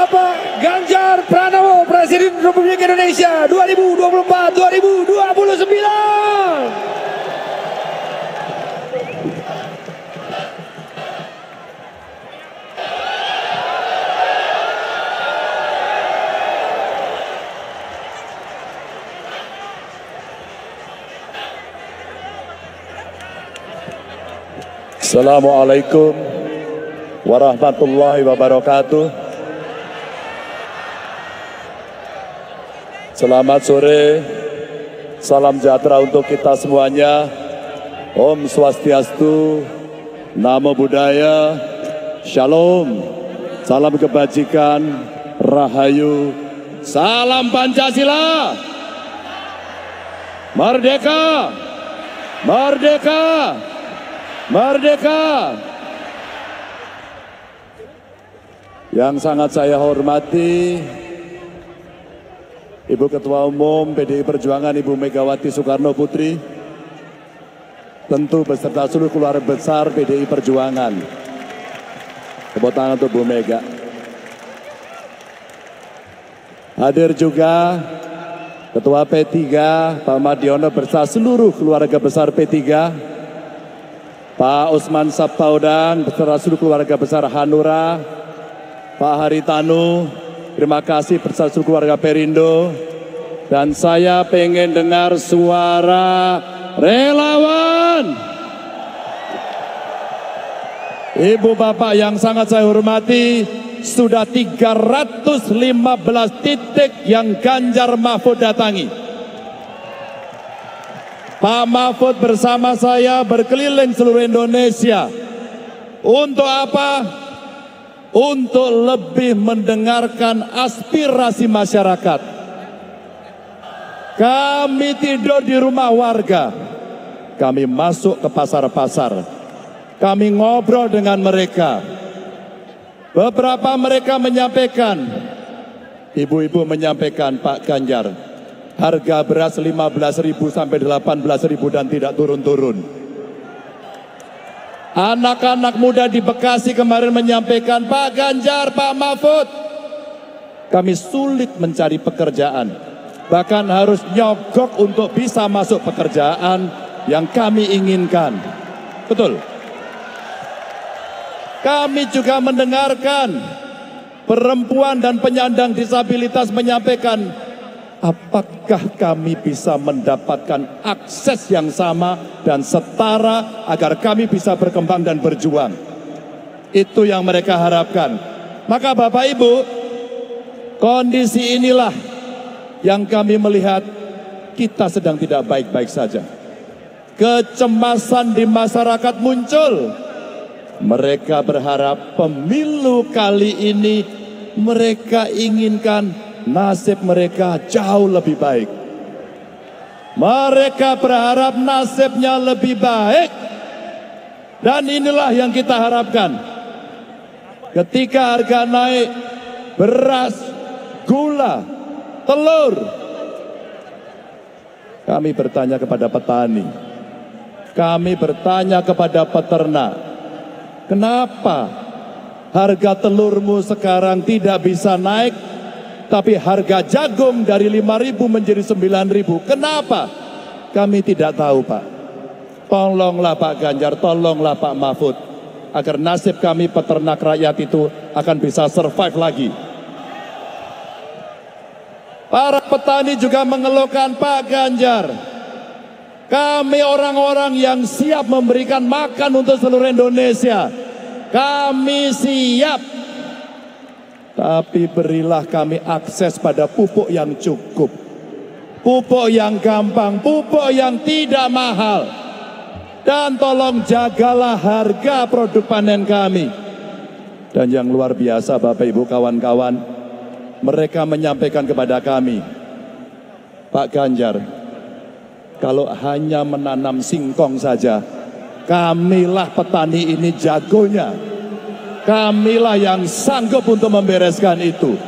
Bapak Ganjar Pranowo, Presiden Republik Indonesia 2024-2029. Assalamualaikum warahmatullahi wabarakatuh. Selamat sore, salam sejahtera untuk kita semuanya. Om Swastiastu, Namo Buddhaya, Shalom, salam kebajikan, Rahayu, salam Pancasila, Merdeka, Merdeka, Merdeka. Yang sangat saya hormati Ibu Ketua Umum PDI Perjuangan Ibu Megawati Soekarno Putri, tentu beserta seluruh keluarga besar PDI Perjuangan. Tepuk tangan untuk Bu Mega. Hadir juga Ketua P3 Pak Mardiono beserta seluruh keluarga besar P3, Pak Usman Sabtaudang beserta seluruh keluarga besar Hanura, Pak Haritanu, terima kasih beserta seluruh keluarga Perindo. Dan saya pengen dengar suara relawan. Ibu Bapak yang sangat saya hormati, sudah 315 titik yang Ganjar Mahfud datangi. Pak Mahfud bersama saya berkeliling seluruh Indonesia. Untuk apa? Untuk lebih mendengarkan aspirasi masyarakat. Kami tidur di rumah warga. Kami masuk ke pasar-pasar. Kami ngobrol dengan mereka. Beberapa mereka menyampaikan, ibu-ibu menyampaikan, Pak Ganjar, harga beras 15.000 sampai 18.000 dan tidak turun-turun. Anak-anak muda di Bekasi kemarin menyampaikan, Pak Ganjar, Pak Mahfud, kami sulit mencari pekerjaan. Bahkan harus nyogok untuk bisa masuk pekerjaan yang kami inginkan. Betul. Kami juga mendengarkan perempuan dan penyandang disabilitas menyampaikan, apakah kami bisa mendapatkan akses yang sama dan setara agar kami bisa berkembang dan berjuang. Itu yang mereka harapkan. Maka Bapak Ibu, kondisi inilah yang kami melihat kita sedang tidak baik-baik saja. Kecemasan di masyarakat muncul. Mereka berharap pemilu kali ini mereka inginkan nasib mereka jauh lebih baik. Mereka berharap nasibnya lebih baik. Dan inilah yang kita harapkan. Ketika harga naik, beras, gula, telur, kami bertanya kepada petani, kami bertanya kepada peternak, kenapa harga telurmu sekarang tidak bisa naik, tapi harga jagung dari 5.000 menjadi 9.000. Kenapa? Kami tidak tahu, Pak. Tolonglah Pak Ganjar, tolonglah Pak Mahfud, agar nasib kami peternak rakyat itu akan bisa survive lagi. Para petani juga mengeluhkan, Pak Ganjar, kami orang-orang yang siap memberikan makan untuk seluruh Indonesia. Kami siap. Tapi berilah kami akses pada pupuk yang cukup. Pupuk yang gampang, pupuk yang tidak mahal. Dan tolong jagalah harga produk panen kami. Dan yang luar biasa Bapak Ibu kawan-kawan, mereka menyampaikan kepada kami, Pak Ganjar, kalau hanya menanam singkong saja, kamilah petani ini jagonya. Kamilah yang sanggup untuk membereskan itu.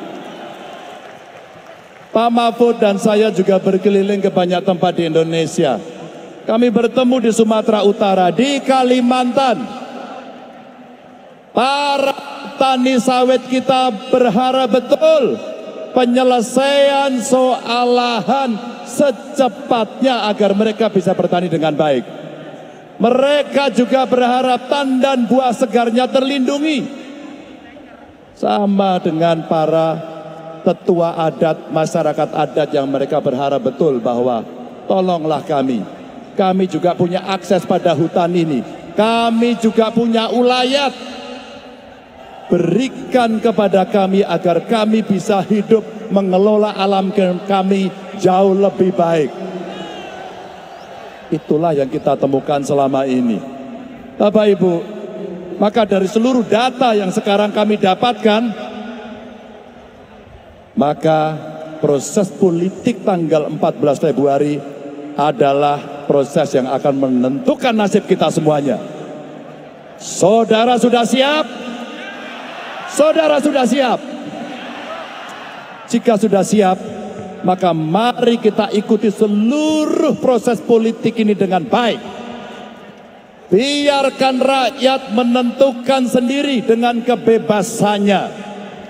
Pak Mahfud dan saya juga berkeliling ke banyak tempat di Indonesia. Kami bertemu di Sumatera Utara, di Kalimantan. Para petani sawit kita berharap betul penyelesaian soal lahan secepatnya agar mereka bisa bertani dengan baik. Mereka juga berharap tandan buah segarnya terlindungi. Sama dengan para tetua adat, masyarakat adat yang mereka berharap betul bahwa tolonglah kami. Kami juga punya akses pada hutan ini. Kami juga punya ulayat. Berikan kepada kami agar kami bisa hidup mengelola alam kami jauh lebih baik. Itulah yang kita temukan selama ini. Bapak Ibu, maka dari seluruh data yang sekarang kami dapatkan, maka proses politik tanggal 14 Februari adalah proses yang akan menentukan nasib kita semuanya. Saudara sudah siap? Saudara sudah siap? Jika sudah siap, maka mari kita ikuti seluruh proses politik ini dengan baik. Biarkan rakyat menentukan sendiri dengan kebebasannya.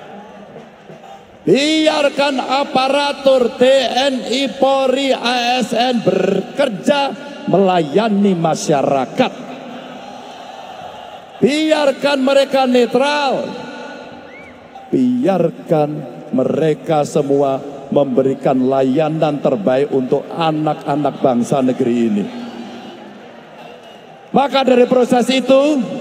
Biarkan aparatur TNI, Polri, ASN bekerja melayani masyarakat. Biarkan mereka netral. Biarkan mereka semua memberikan layanan terbaik untuk anak-anak bangsa negeri ini. Maka dari proses itu,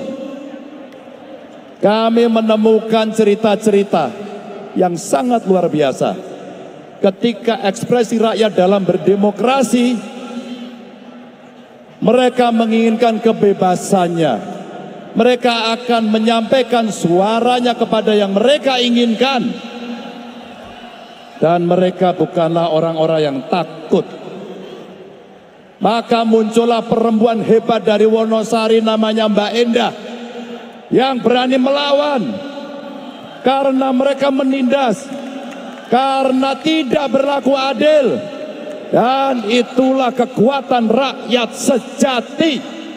kami menemukan cerita-cerita yang sangat luar biasa. Ketika ekspresi rakyat dalam berdemokrasi, mereka menginginkan kebebasannya. Mereka akan menyampaikan suaranya kepada yang mereka inginkan. Dan mereka bukanlah orang-orang yang takut. Maka muncullah perempuan hebat dari Wonosari namanya Mbak Endah, yang berani melawan. Karena mereka menindas, karena tidak berlaku adil. Dan itulah kekuatan rakyat sejati.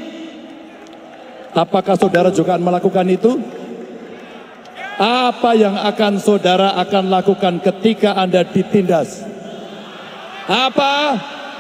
Apakah saudara juga melakukan itu? Apa yang akan saudara akan lakukan ketika Anda ditindas? Apa?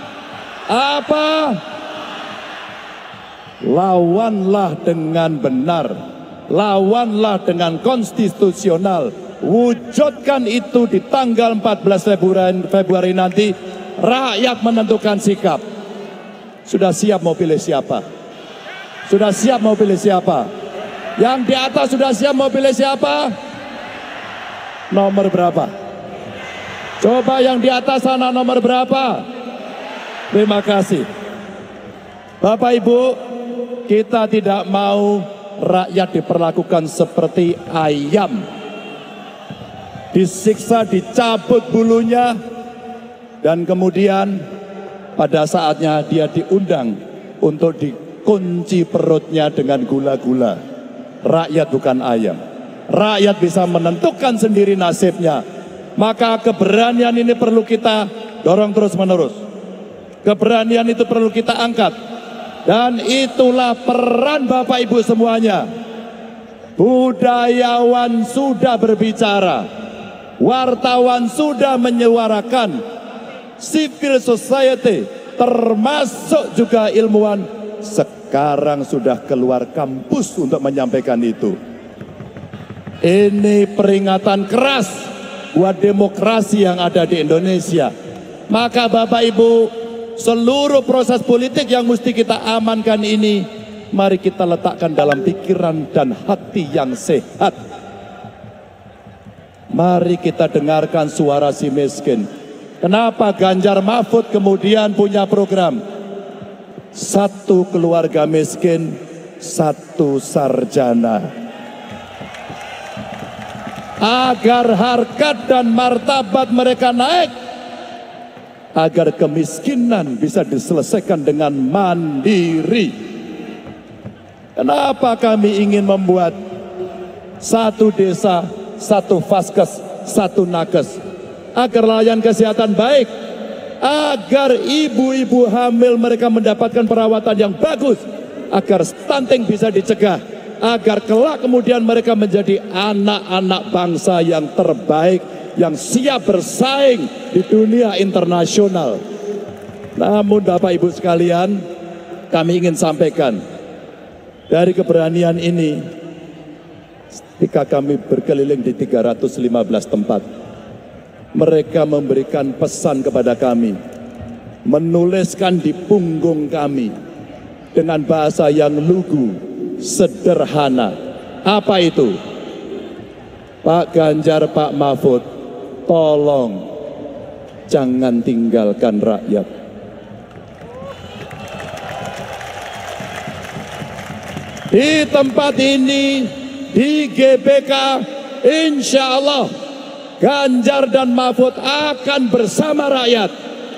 Lawanlah dengan benar. Lawanlah dengan konstitusional. Wujudkan itu di tanggal 14 Februari nanti. Rakyat menentukan sikap. Sudah siap mau pilih siapa? Sudah siap mau pilih siapa? Yang di atas sudah siap mau pilih siapa? Nomor berapa? Coba yang di atas sana nomor berapa? Terima kasih. Bapak Ibu, kita tidak mau rakyat diperlakukan seperti ayam. Disiksa, dicabut bulunya, dan kemudian pada saatnya dia diundang untuk dikunci perutnya dengan gula-gula. Rakyat bukan ayam. Rakyat bisa menentukan sendiri nasibnya. Maka keberanian ini perlu kita dorong terus-menerus. Keberanian itu perlu kita angkat. Dan itulah peran Bapak Ibu semuanya. Budayawan sudah berbicara, wartawan sudah menyuarakan, civil society termasuk juga ilmuwan sekarang sudah keluar kampus untuk menyampaikan itu. Ini peringatan keras buat demokrasi yang ada di Indonesia. Maka Bapak Ibu, seluruh proses politik yang mesti kita amankan ini, mari kita letakkan dalam pikiran dan hati yang sehat. Mari kita dengarkan suara si miskin. Kenapa Ganjar Mahfud kemudian punya program? Satu keluarga miskin, satu sarjana. Agar harkat dan martabat mereka naik. Agar kemiskinan bisa diselesaikan dengan mandiri. Kenapa kami ingin membuat satu desa, satu vaskes, satu nakes? Agar layanan kesehatan baik. Agar ibu-ibu hamil mereka mendapatkan perawatan yang bagus. Agar stunting bisa dicegah. agar kelak kemudian mereka menjadi anak-anak bangsa yang terbaik, yang siap bersaing di dunia internasional. Namun Bapak Ibu sekalian, kami ingin sampaikan, dari keberanian ini, ketika kami berkeliling di 315 tempat, mereka memberikan pesan kepada kami, menuliskan di punggung kami dengan bahasa yang lugu, sederhana. Apa itu? Pak Ganjar, Pak Mahfud, tolong jangan tinggalkan rakyat. Di tempat ini, di GBK, insya Allah Ganjar dan Mahfud akan bersama rakyat.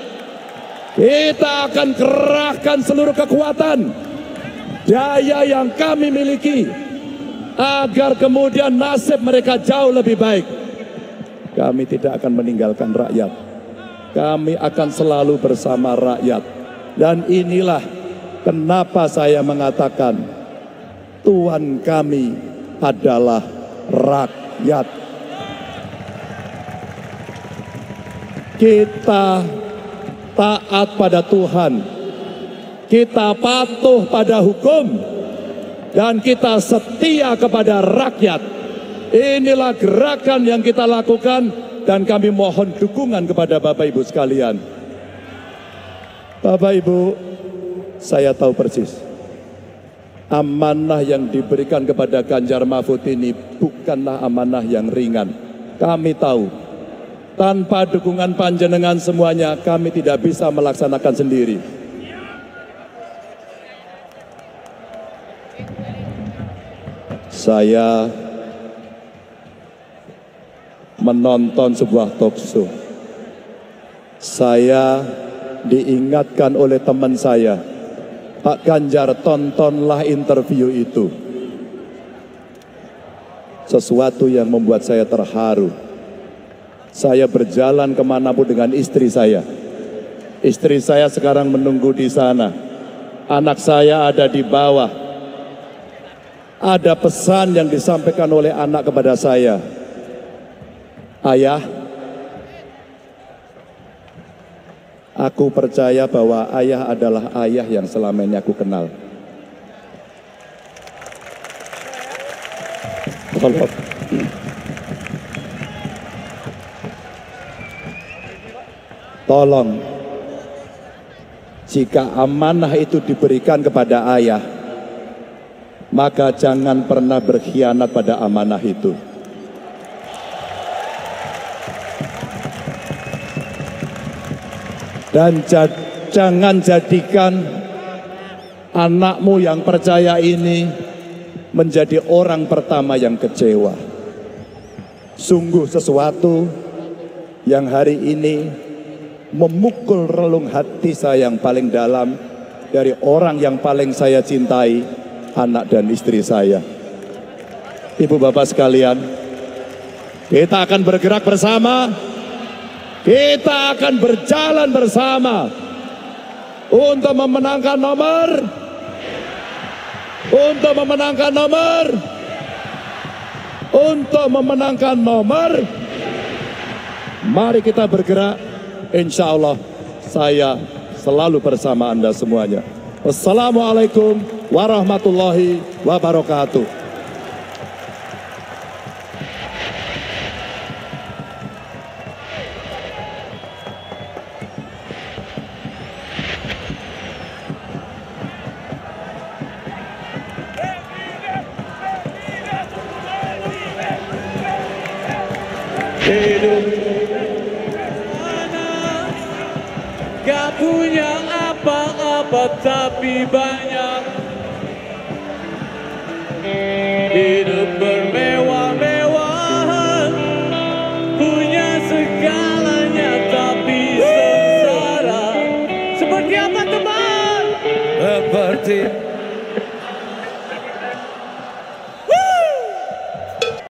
Kita akan kerahkan seluruh kekuatan, daya yang kami miliki, agar kemudian nasib mereka jauh lebih baik. Kami tidak akan meninggalkan rakyat. Kami akan selalu bersama rakyat. Dan inilah kenapa saya mengatakan, Tuhan kami adalah rakyat. Kita taat pada Tuhan, kita patuh pada hukum, dan kita setia kepada rakyat. Inilah gerakan yang kita lakukan, dan kami mohon dukungan kepada Bapak Ibu sekalian. Bapak Ibu, saya tahu persis, amanah yang diberikan kepada Ganjar Mahfud ini bukanlah amanah yang ringan. Kami tahu, tanpa dukungan panjenengan semuanya, kami tidak bisa melaksanakan sendiri. Saya menonton sebuah talkshow. Saya diingatkan oleh teman saya, Pak Ganjar, tontonlah interview itu. Sesuatu yang membuat saya terharu. Saya berjalan kemanapun dengan istri saya. Istri saya sekarang menunggu di sana. Anak saya ada di bawah. Ada pesan yang disampaikan oleh anak kepada saya. Ayah, aku percaya bahwa ayah adalah ayah yang selama ini aku kenal. Tolong, jika amanah itu diberikan kepada ayah, maka jangan pernah berkhianat pada amanah itu. Dan jangan jadikan anakmu yang percaya ini menjadi orang pertama yang kecewa. Sungguh sesuatu yang hari ini memukul relung hati saya yang paling dalam dari orang yang paling saya cintai, anak dan istri saya. Ibu bapak sekalian, kita akan bergerak bersama. Kita akan berjalan bersama untuk memenangkan nomor, Mari kita bergerak. Insya Allah saya selalu bersama Anda semuanya. Wassalamualaikum warahmatullahi wabarakatuh. Hidup gak punya apa-apa tapi banyak. Hidup bermewah-mewahan, punya segalanya tapi sengsara. Seperti apa teman? Seperti